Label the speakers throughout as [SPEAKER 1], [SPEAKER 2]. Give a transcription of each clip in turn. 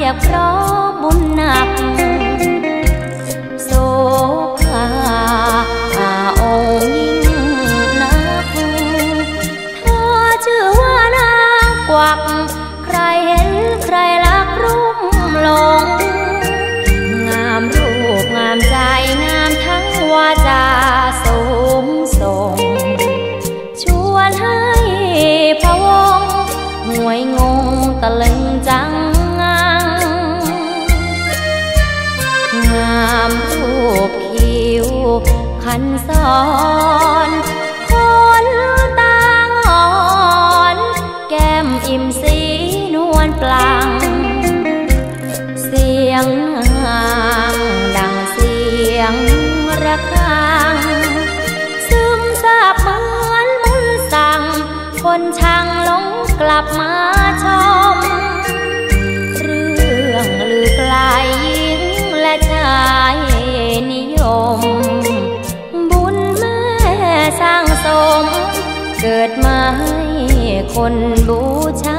[SPEAKER 1] ยกเพราะบุญหนักโสภาองค์ยิ่งนักเธอชื่อว่านางกวักใครเห็นใครรักรุ่มหลงงามรูปงามใจงามทั้งวาจาสูงส่งชวนให้พะวงหวยงงตะลึงจังงังงามรูปคิ้วคันซ้อนคนตาอ่อนแก้มอิ่มสีนวลปลังเสียงนางดังเสียงระฆังซึมซาบเหมือนมนต์สั่งคนช่างหลงกลับมาชมเรื่องลือไกลหญิงและชายนิยมบุญแม่สร้างสมเกิดมาให้คนบูชา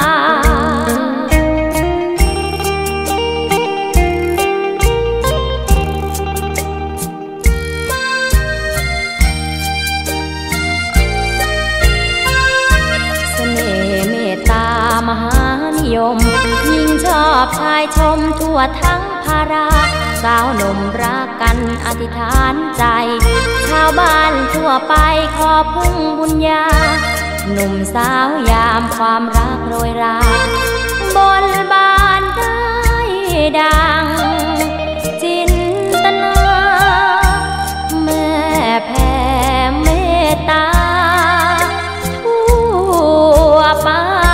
[SPEAKER 2] มหานิยมยิ่งชอบชายชมทั่วทั้งภาราสาวหนุ่มรักกันอธิษฐานใจชาวบ้านทั่วไปขอพึ่งบุญญาหนุ่มสาวยามความรักโรยราบนบานได้ดังจินตนาแม่แผ่เมตตาทั่วไป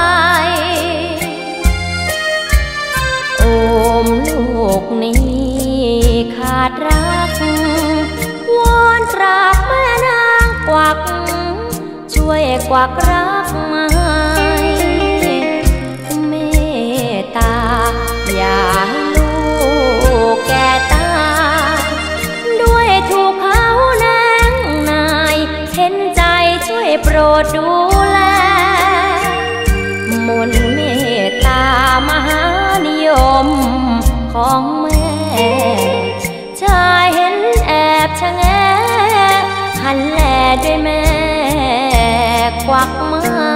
[SPEAKER 2] ลูกนี้ขาดรักวอนตราบแม่นางกวักช่วยกวักรักมาเมตตาอย่าให้ลูกแก่ตายด้วยถูกเขาแนงนายเห็นใจช่วยโปรดดูแลมนต์เมตตามหานิยมของแม่ชายเห็นแอบชะแงหันแลด้วยแม่กวักมา